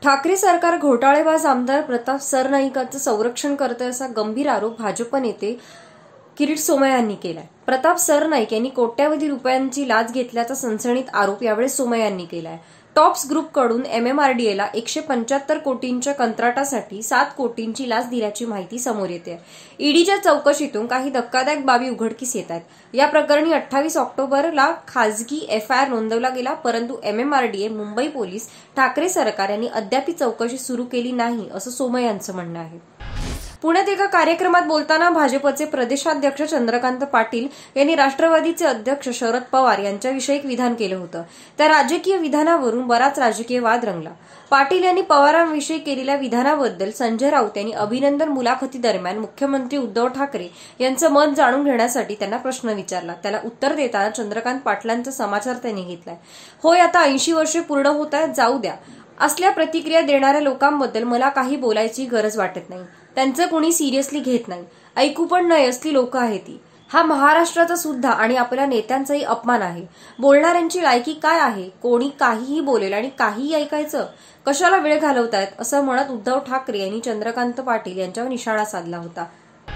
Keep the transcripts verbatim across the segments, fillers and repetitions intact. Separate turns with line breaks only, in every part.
ठाकरे सरकार घोटाळेबाज आमदार प्रताप सरनाईकांचं संरक्षण करतंय असा गंभीर आरोप भाजप नेते किरीट सोमय्या यांनी केलाय। प्रताप सरनाईक यांनी कोट्यावधी रुपयांची लाच घेतल्याचा सनसनीत आरोप यावेळी सोमय्या यांनी केलाय। टॉप्स ग्रुपकडून एमएमआरडीएला एकशे पंच्याहत्तर कोटींच्या कंत्राटासाठी सात कोटींची लाच दिल्याची माहिती समोर येते। ईडीच्या चौकशीतून काही धक्कादायक बाबी उघडकीस येत आहेत। या प्रकरणी अठ्ठावीस ऑक्टोबरला खासगी एफआयआर नोंदवला गेला, परंतु एमएमआरडीए, मुंबई पोलीस, ठाकरे सरकार यांनी अद्याप चौकशी सुरू केली नाही असं सोमय्या यांचं म्हणणं आहे। पुण्यात एका कार्यक्रमात बोलताना भाजपचे प्रदेशाध्यक्ष चंद्रकांत पाटील यांनी राष्ट्रवादीचे अध्यक्ष शरद पवार यांच्याविषयी एक विधान केलं होतं। त्या राजकीय विधानावरून बराच राजकीय वाद रंगला। पाटील यांनी पवारांविषयी केलेल्या विधानाबद्दल संजय राऊत यांनी अभिनंदन मुलाखतीदरम्यान मुख्यमंत्री उद्धव ठाकरे यांचं मत जाणून घेण्यासाठी त्यांना प्रश्न विचारला। त्याला उत्तर देताना चंद्रकांत पाटलांचा समाचार त्यांनी घेतलाय। होय, आता ऐंशी वर्षे पूर्ण होत आहेत, जाऊ द्या असल्या प्रतिक्रिया देणाऱ्या लोकांबद्दल मला काही बोलायची गरज वाटत नाही। त्यांचं कोणी सिरियसली घेत नाही, ऐकू पण नाही असली लोक आहेत ती। हा महाराष्ट्राचा सुद्धा आणि आपल्या नेत्यांचाही अपमान आहे। बोलणाऱ्यांची लायकी काय आहे? कोणी काहीही बोलेल आणि काहीही ऐकायचं? कशाला वेळ घालवतायत असं म्हणत उद्धव ठाकरे यांनी चंद्रकांत पाटील यांच्यावर निशाणा साधला होता।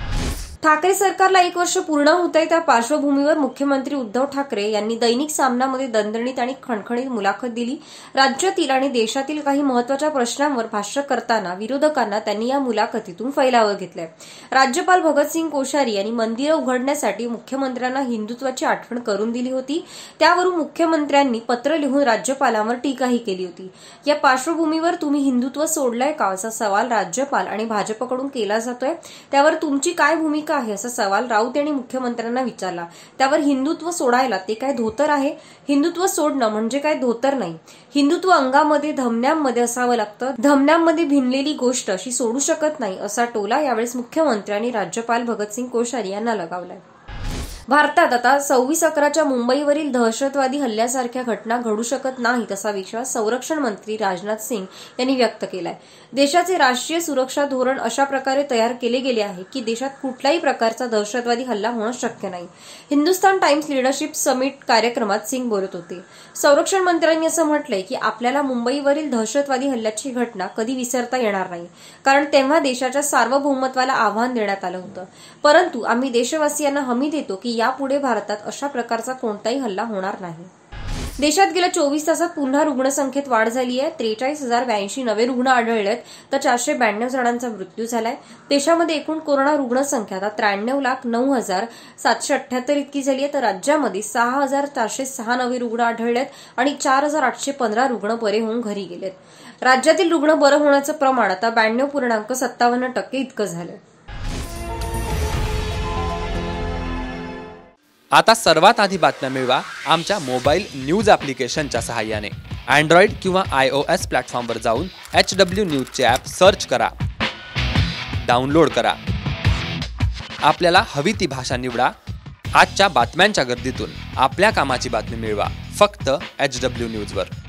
ठाकरे सरकारला एक वर्ष पूर्ण होत आहे, त्या पार्श्वभूमीवर मुख्यमंत्री उद्धव ठाकरे यांनी दैनिक सामनामध्ये दणदणीत आणि खणखणीत मुलाखत दिली। राज्यातील आणि देशातील काही महत्त्वाच्या प्रश्नांवर भाष्य करताना विरोधकांना त्यांनी या मुलाखतीतून फैलावं घेतलंय। राज्यपाल भगतसिंग कोश्यारी यांनी मंदिरं उघडण्यासाठी मुख्यमंत्र्यांना हिंदुत्वाची आठवण करून दिली होती। त्यावरून मुख्यमंत्र्यांनी पत्र लिहून राज्यपालांवर टीकाही केली होती। या पार्श्वभूमीवर तुम्ही हिंदुत्व सोडलंय का असा सवाल राज्यपाल आणि भाजपकडून केला जातोय। त्यावर तुमची काय भूमिका आहे असा सवाल राऊत यांनी मुख्यमंत्र्यांना विचारला। त्यावर हिंदुत्व सोडायला ते काय धोतर आहे? हिंदुत्व सोडणं म्हणजे काय धोतर नाही। हिंदुत्व अंगामध्ये, धमन्यांमध्ये असावं लागतं। धमन्यांमध्ये भिनलेली गोष्ट अशी सोडू शकत नाही असा टोला यावेळेस मुख्यमंत्र्यांनी राज्यपाल भगतसिंग कोश्यारी यांना लगावलाय। भारतात आता सव्वीस अकराच्या मुंबईवरील दहशतवादी हल्ल्यासारख्या घटना घडू शकत नाहीत असा विश्वास संरक्षण मंत्री राजनाथ सिंग यांनी व्यक्त केलाय। देशाचे राष्ट्रीय सुरक्षा धोरण अशा प्रकारे तयार केले गेले आहे की देशात कुठल्याही प्रकारचा दहशतवादी हल्ला होणं शक्य नाही। हिंदुस्तान टाइम्स लीडरशिप समिट कार्यक्रमात सिंग बोलत होते। संरक्षण मंत्र्यांनी असं म्हटलंय की आपल्याला मुंबईवरील दहशतवादी हल्ल्याची घटना कधी विसरता येणार नाही, कारण तेव्हा देशाच्या सार्वभौमत्वाला आव्हान देण्यात आलं होतं। परंतु आम्ही देशवासियांना हमी देतो की यापुढे भारतात अशा प्रकारचा कोणताही हल्ला होणार नाही। देशात गेल्या चोवीस तासात पुन्हा रुग्णसंख्येत वाढ झाली आहे। त्रेचाळीस हजार ब्याऐंशी नवे रुग्ण आढळलेत, तर चारशे ब्याण्णव जणांचा मृत्यू झालाय। देशामध्ये एकूण कोरोना रुग्णसंख्या आता त्र्याण्णव लाख नऊ हजार सातशे अठ्याहत्तर इतकी झाली आहे, तर राज्यामध्ये सहा हजार चारशे सहा नवे रुग्ण आढळलेत आणि चार हजार आठशे पंधरा रुग्ण बरे होऊन घरी गेलेत। राज्यातील रुग्ण बरं होण्याचं प्रमाण आता ब्याण्णव पूर्णांक सत्तावन्न टक्के इतकं झालंय।
आता सर्वात आधी बातम्या मिळवा आमच्या मोबाईल न्यूज ॲप्लिकेशनच्या सहाय्याने। अँड्रॉइड किंवा आय ओ एस प्लॅटफॉर्मवर जाऊन एच डब्ल्यू न्यूजचे ॲप सर्च करा, डाउनलोड करा। आपल्याला हवी ती भाषा निवडा। आजच्या बातम्यांच्या गर्दीतून आपल्या कामाची बातमी मिळवा फक्त एच डब्ल्यू न्यूजवर।